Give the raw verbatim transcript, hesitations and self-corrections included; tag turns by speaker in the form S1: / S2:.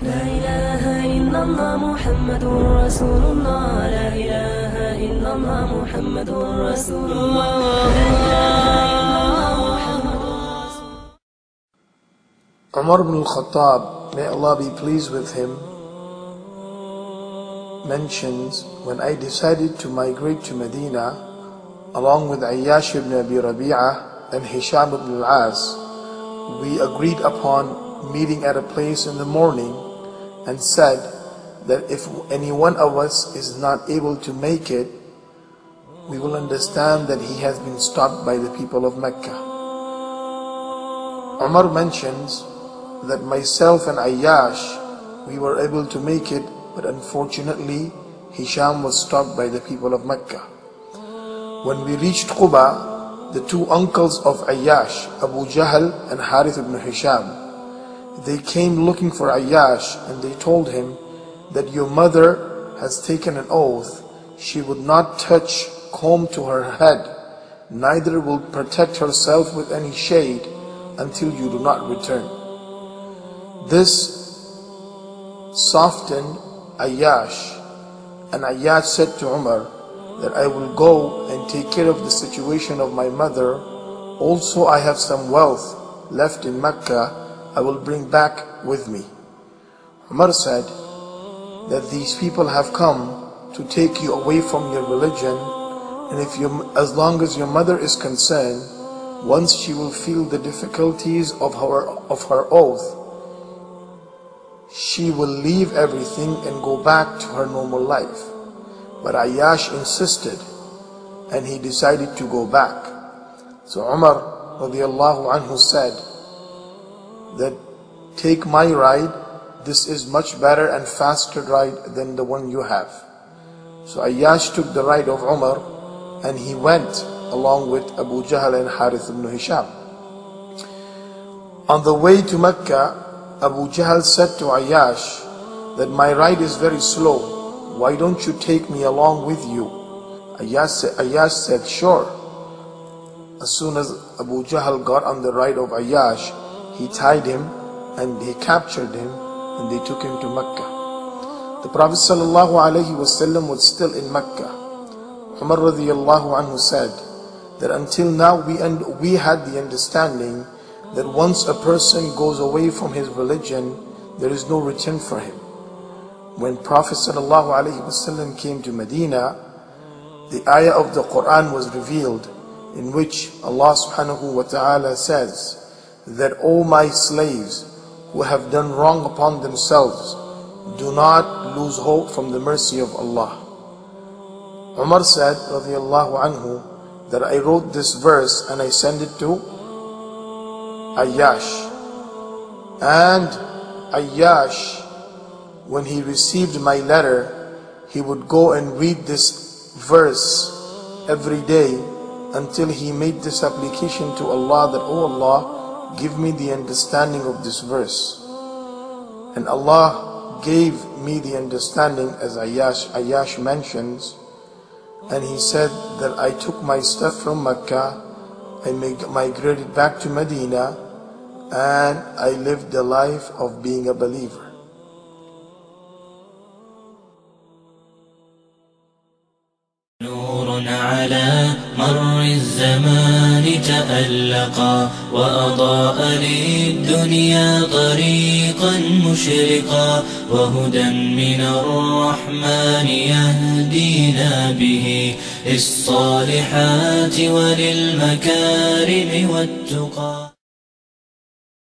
S1: لا إله إلا الله محمد رسول الله. لا إله إلا الله محمد رسول الله. لا إله إلا الله محمد رسول الله.
S2: Umar ibn al-Khattab, may Allah be pleased with him, mentions, when I decided to migrate to Medina along with Ayyash ibn Abi Rabi'ah and Hisham ibn al-As, we agreed upon meeting at a place in the morning and said that if any one of us is not able to make it, we will understand that he has been stopped by the people of Mecca. Umar mentions that myself and Ayyash, we were able to make it, but unfortunately Hisham was stopped by the people of Mecca. When we reached Quba, the two uncles of Ayyash, Abu Jahl and Harith ibn Hisham, they came looking for Ayyash, and they told him that your mother has taken an oath she would not touch comb to her head, neither will protect herself with any shade until you do not return. This softened Ayyash, and Ayyash said to Umar that I will go and take care of the situation of my mother. Also I have some wealth left in Mecca I will bring back with me. Umar said that these people have come to take you away from your religion, and if you, as long as your mother is concerned, once she will feel the difficulties of her, of her oath, she will leave everything and go back to her normal life. But Ayyash insisted, and he decided to go back. So Umar radiallahu anhu said that, take my ride, this is much better and faster ride than the one you have. So Ayyash took the ride of Umar, and he went along with Abu Jahl and Harith ibn Hisham. On the way to Mecca, Abu Jahl said to Ayyash that my ride is very slow, why don't you take me along with you? Ayyash, Ayyash said, sure. As soon as Abu Jahl got on the ride of Ayyash, he tied him and he captured him, and they took him to Mecca. The Prophet ﷺ was still in Mecca. Umar radiallahu anhu said that until now we, we had the understanding that once a person goes away from his religion, there is no return for him. When Prophet ﷺ came to Medina, the ayah of the Quran was revealed, in which Allah subhanahu wa ta'ala says that, O my slaves who have done wrong upon themselves, do not lose hope from the mercy of Allah. Umar said radiallahu anhu that I wrote this verse and I sent it to Ayyash, and Ayyash, when he received my letter, he would go and read this verse every day until he made this application to Allah that, O Allah, give me the understanding of this verse. And Allah gave me the understanding, as Ayyash, Ayyash mentions, and he said that I took my stuff from Mecca, I migrated back to Medina, and I lived the life of being a believer.
S1: نور على مر الزمان تألقا، وأضاء للدنيا طريقا مشرقا، وهدى من الرحمن يهدينا به للصالحات وللمكارم والتقى.